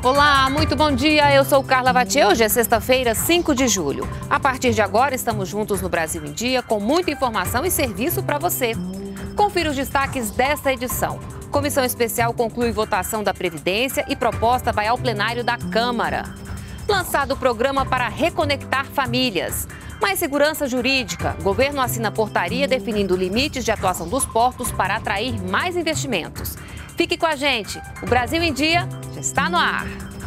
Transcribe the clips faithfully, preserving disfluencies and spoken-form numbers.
Olá, muito bom dia. Eu sou Carla Vatier. Hoje é sexta-feira, cinco de julho. A partir de agora, estamos juntos no Brasil em Dia, com muita informação e serviço para você. Confira os destaques desta edição. Comissão especial conclui votação da Previdência e proposta vai ao plenário da Câmara. Lançado o programa para reconectar famílias. Mais segurança jurídica. Governo assina portaria definindo limites de atuação dos portos para atrair mais investimentos. Fique com a gente. O Brasil em Dia já está no ar.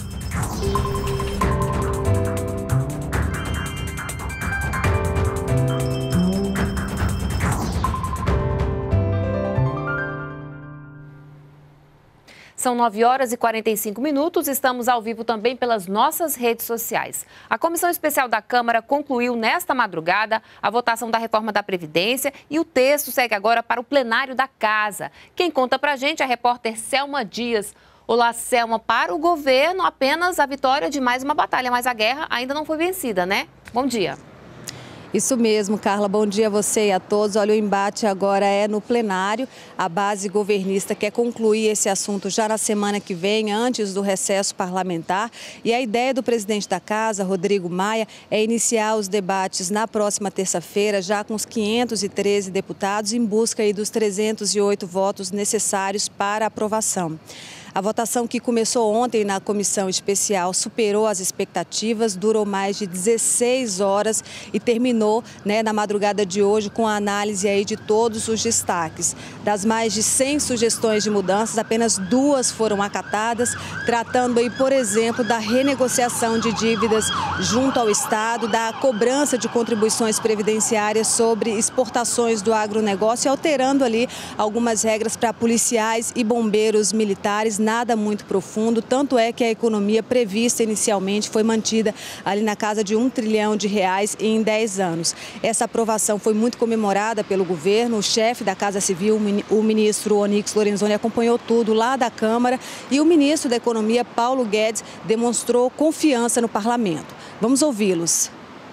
São nove horas e quarenta e cinco minutos, estamos ao vivo também pelas nossas redes sociais. A Comissão Especial da Câmara concluiu nesta madrugada a votação da reforma da Previdência e o texto segue agora para o plenário da Casa. Quem conta pra gente é a repórter Selma Dias. Olá, Selma. Para o governo, apenas a vitória de mais uma batalha, mas a guerra ainda não foi vencida, né? Bom dia. Isso mesmo, Carla. Bom dia a você e a todos. Olha, o embate agora é no plenário. A base governista quer concluir esse assunto já na semana que vem, antes do recesso parlamentar. E a ideia do presidente da Casa, Rodrigo Maia, é iniciar os debates na próxima terça-feira, já com os quinhentos e treze deputados, em busca aí dos trezentos e oito votos necessários para aprovação. A votação que começou ontem na comissão especial superou as expectativas, durou mais de dezesseis horas e terminou, né, na madrugada de hoje com a análise aí de todos os destaques. Das mais de cem sugestões de mudanças, apenas duas foram acatadas, tratando aí, por exemplo, da renegociação de dívidas junto ao Estado, da cobrança de contribuições previdenciárias sobre exportações do agronegócio e alterando ali algumas regras para policiais e bombeiros militares. Nada muito profundo, tanto é que a economia prevista inicialmente foi mantida ali na casa de um trilhão de reais em dez anos. Essa aprovação foi muito comemorada pelo governo. O chefe da Casa Civil, o ministro Onyx Lorenzoni, acompanhou tudo lá da Câmara e o ministro da Economia, Paulo Guedes, demonstrou confiança no parlamento. Vamos ouvi-los.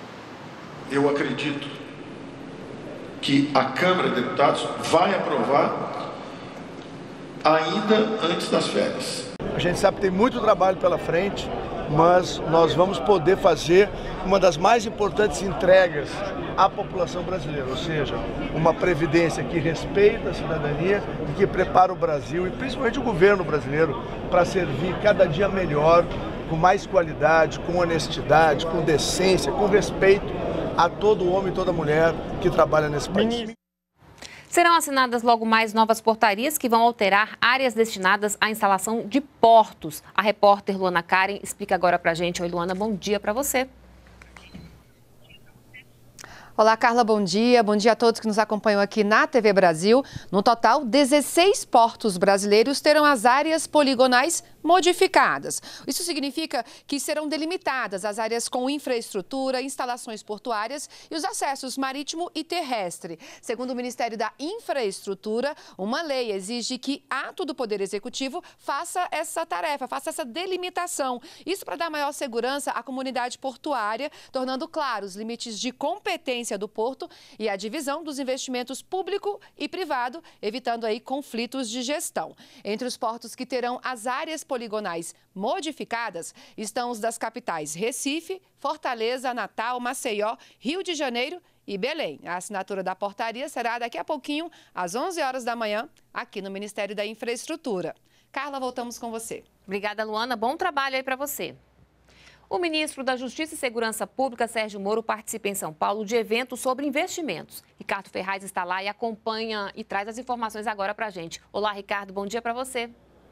Eu acredito que a Câmara de Deputados vai aprovar ainda antes das férias. A gente sabe que tem muito trabalho pela frente, mas nós vamos poder fazer uma das mais importantes entregas à população brasileira, ou seja, uma previdência que respeita a cidadania e que prepara o Brasil e principalmente o governo brasileiro para servir cada dia melhor, com mais qualidade, com honestidade, com decência, com respeito a todo homem e toda mulher que trabalha nesse país. Serão assinadas logo mais novas portarias que vão alterar áreas destinadas à instalação de portos. A repórter Luana Karen explica agora pra gente. Oi, Luana, bom dia para você. Olá, Carla, bom dia. Bom dia a todos que nos acompanham aqui na T V Brasil. No total, dezesseis portos brasileiros terão as áreas poligonais modificadas. Isso significa que serão delimitadas as áreas com infraestrutura, instalações portuárias e os acessos marítimo e terrestre. Segundo o Ministério da Infraestrutura, uma lei exige que ato do Poder Executivo faça essa tarefa, faça essa delimitação. Isso para dar maior segurança à comunidade portuária, tornando claros os limites de competência do porto e a divisão dos investimentos público e privado, evitando aí conflitos de gestão. Entre os portos que terão as áreas poligonais modificadas estão os das capitais Recife, Fortaleza, Natal, Maceió, Rio de Janeiro e Belém. A assinatura da portaria será daqui a pouquinho, às onze horas da manhã, aqui no Ministério da Infraestrutura. Carla, voltamos com você. Obrigada, Luana. Bom trabalho aí para você. O ministro da Justiça e Segurança Pública, Sérgio Moro, participa em São Paulo de evento sobre investimentos. Ricardo Ferraz está lá e acompanha e traz as informações agora para a gente. Olá, Ricardo, bom dia para você.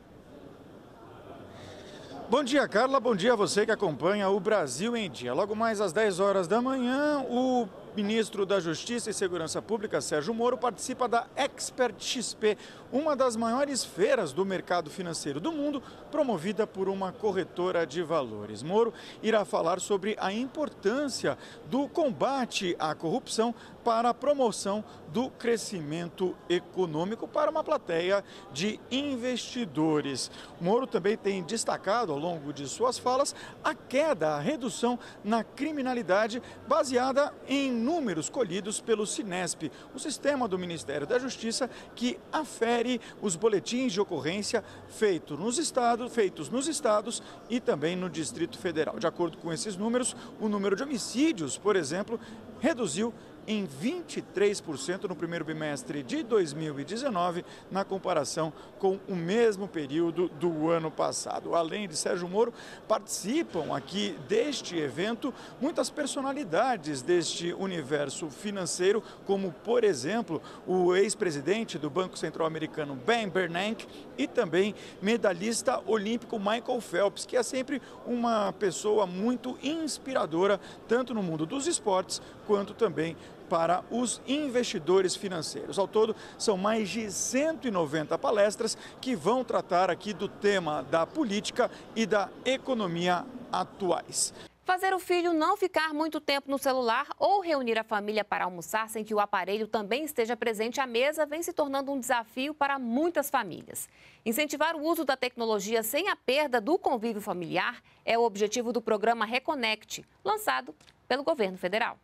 Bom dia, Carla. Bom dia a você que acompanha o Brasil em Dia. Logo mais às dez horas da manhã, o ministro da Justiça e Segurança Pública, Sérgio Moro, participa da Expert X P, uma das maiores feiras do mercado financeiro do mundo, promovida por uma corretora de valores. Moro irá falar sobre a importância do combate à corrupção para a promoção do crescimento econômico para uma plateia de investidores. Moro também tem destacado ao longo de suas falas a queda, a redução na criminalidade baseada em números colhidos pelo Cinesp, o sistema do Ministério da Justiça que afere os boletins de ocorrência feitos nos estados, feitos nos estados e também no Distrito Federal. De acordo com esses números, o número de homicídios, por exemplo, reduziu em vinte e três por cento no primeiro bimestre de dois mil e dezenove, na comparação com o mesmo período do ano passado. Além de Sérgio Moro, participam aqui deste evento muitas personalidades deste universo financeiro, como, por exemplo, o ex-presidente do Banco Central Americano, Ben Bernanke, e também medalhista olímpico Michael Phelps, que é sempre uma pessoa muito inspiradora, tanto no mundo dos esportes, quanto também para os investidores financeiros. Ao todo, são mais de cento e noventa palestras que vão tratar aqui do tema da política e da economia atuais. Fazer o filho não ficar muito tempo no celular ou reunir a família para almoçar sem que o aparelho também esteja presente à mesa vem se tornando um desafio para muitas famílias. Incentivar o uso da tecnologia sem a perda do convívio familiar é o objetivo do programa Reconnect, lançado pelo governo federal.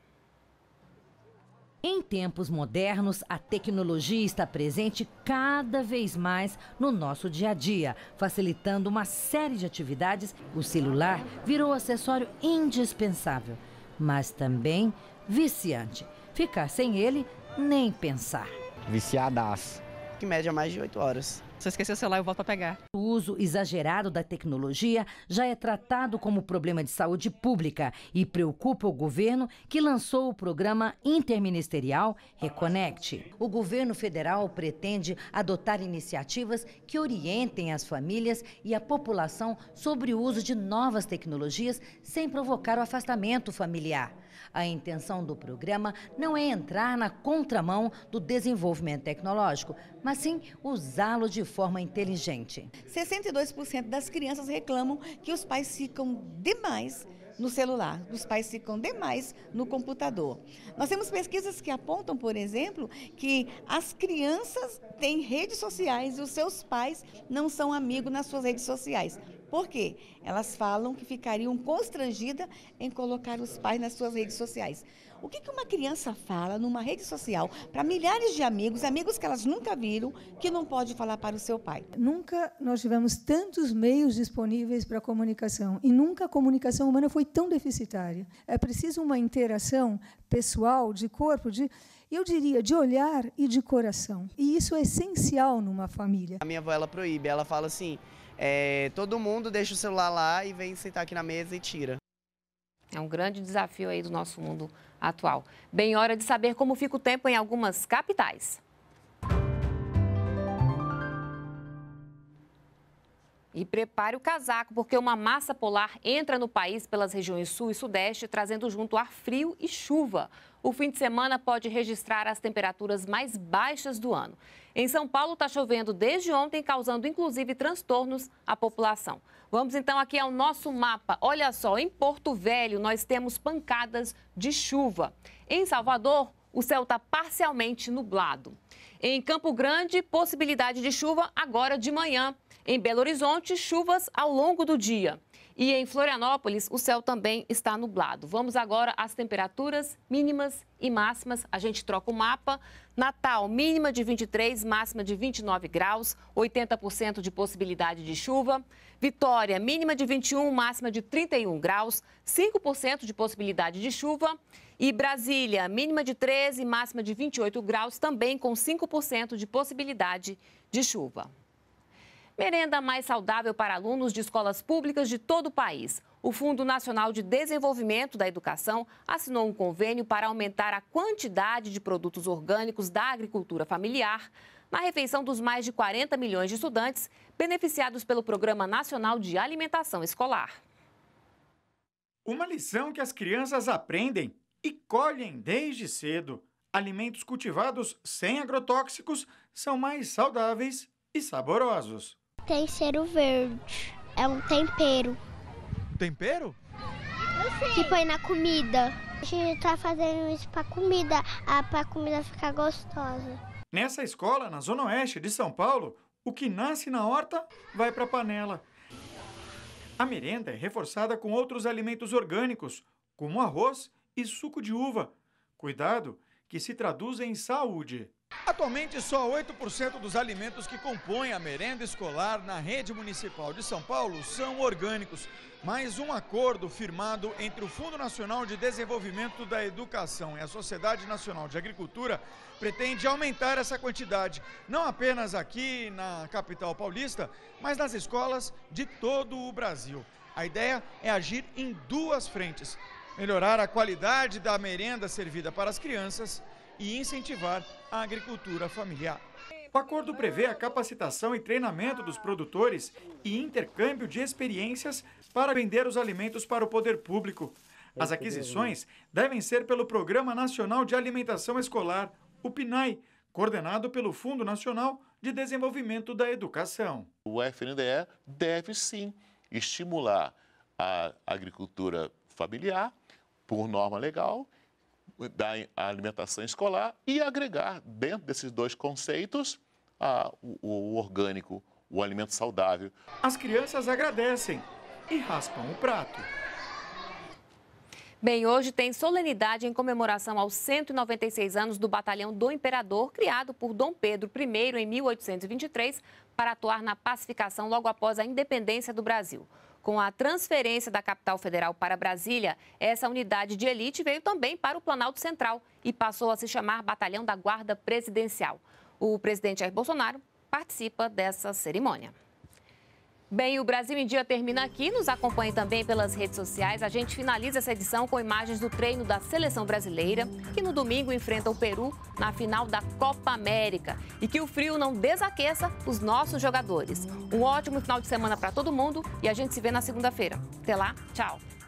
Em tempos modernos, a tecnologia está presente cada vez mais no nosso dia a dia, facilitando uma série de atividades. O celular virou acessório indispensável, mas também viciante. Ficar sem ele, nem pensar. Viciadaço. Em média, mais de oito horas. Se eu esquecer o celular, eu volto para pegar. O uso exagerado da tecnologia já é tratado como problema de saúde pública e preocupa o governo, que lançou o programa interministerial Reconnect. O governo federal pretende adotar iniciativas que orientem as famílias e a população sobre o uso de novas tecnologias sem provocar o afastamento familiar. A intenção do programa não é entrar na contramão do desenvolvimento tecnológico, mas sim usá-lo de forma inteligente. sessenta e dois por cento das crianças reclamam que os pais ficam demais no celular, os pais ficam demais no computador. Nós temos pesquisas que apontam, por exemplo, que as crianças têm redes sociais e os seus pais não são amigos nas suas redes sociais. Por quê? Elas falam que ficariam constrangidas em colocar os pais nas suas redes sociais. O que que uma criança fala numa rede social para milhares de amigos, amigos que elas nunca viram, que não pode falar para o seu pai? Nunca nós tivemos tantos meios disponíveis para a comunicação e nunca a comunicação humana foi tão deficitária. É preciso uma interação pessoal, de corpo, de, eu diria, de olhar e de coração. E isso é essencial numa família. A minha avó, ela proíbe, ela fala assim, é, todo mundo deixa o celular lá e vem sentar aqui na mesa e tira. É um grande desafio aí do nosso mundo atual. Bem, hora de saber como fica o tempo em algumas capitais. E prepare o casaco, porque uma massa polar entra no país pelas regiões sul e sudeste, trazendo junto ar frio e chuva. O fim de semana pode registrar as temperaturas mais baixas do ano. Em São Paulo está chovendo desde ontem, causando inclusive transtornos à população. Vamos então aqui ao nosso mapa. Olha só, em Porto Velho nós temos pancadas de chuva. Em Salvador, o céu está parcialmente nublado. Em Campo Grande, possibilidade de chuva agora de manhã. Em Belo Horizonte, chuvas ao longo do dia. E em Florianópolis, o céu também está nublado. Vamos agora às temperaturas mínimas e máximas. A gente troca o mapa. Natal, mínima de vinte e três, máxima de vinte e nove graus, oitenta por cento de possibilidade de chuva. Vitória, mínima de vinte e um, máxima de trinta e um graus, cinco por cento de possibilidade de chuva. E Brasília, mínima de treze, máxima de vinte e oito graus, também com cinco por cento de possibilidade de chuva. Merenda mais saudável para alunos de escolas públicas de todo o país. O Fundo Nacional de Desenvolvimento da Educação assinou um convênio para aumentar a quantidade de produtos orgânicos da agricultura familiar na refeição dos mais de quarenta milhões de estudantes beneficiados pelo Programa Nacional de Alimentação Escolar. Uma lição que as crianças aprendem e colhem desde cedo. Alimentos cultivados sem agrotóxicos são mais saudáveis e saborosos. Tem cheiro verde, é um tempero. Tempero? Que põe na comida. A gente tá fazendo isso pra comida, pra comida ficar gostosa. Nessa escola, na Zona Oeste de São Paulo, o que nasce na horta vai para a panela. A merenda é reforçada com outros alimentos orgânicos, como arroz e suco de uva, Cuidado que se traduz em saúde. Atualmente, só oito por cento dos alimentos que compõem a merenda escolar na rede municipal de São Paulo são orgânicos. Mas um acordo firmado entre o Fundo Nacional de Desenvolvimento da Educação e a Sociedade Nacional de Agricultura pretende aumentar essa quantidade, não apenas aqui na capital paulista, mas nas escolas de todo o Brasil. A ideia é agir em duas frentes: melhorar a qualidade da merenda servida para as crianças e incentivar a agricultura familiar. O acordo prevê a capacitação e treinamento dos produtores e intercâmbio de experiências para vender os alimentos para o poder público. As aquisições devem ser pelo Programa Nacional de Alimentação Escolar, o PNAE, coordenado pelo Fundo Nacional de Desenvolvimento da Educação. O F N D E deve sim estimular a agricultura familiar por norma legal, da alimentação escolar e agregar dentro desses dois conceitos a, o, o orgânico, o alimento saudável. As crianças agradecem e raspam o prato. Bem, hoje tem solenidade em comemoração aos cento e noventa e seis anos do Batalhão do Imperador, criado por Dom Pedro I em mil oitocentos e vinte e três para atuar na pacificação logo após a independência do Brasil. Com a transferência da capital federal para Brasília, essa unidade de elite veio também para o Planalto Central e passou a se chamar Batalhão da Guarda Presidencial. O presidente Jair Bolsonaro participa dessa cerimônia. Bem, o Brasil em Dia termina aqui. Nos acompanhe também pelas redes sociais. A gente finaliza essa edição com imagens do treino da seleção brasileira, que no domingo enfrenta o Peru na final da Copa América. E que o frio não desaqueça os nossos jogadores. Um ótimo final de semana para todo mundo e a gente se vê na segunda-feira. Até lá, tchau!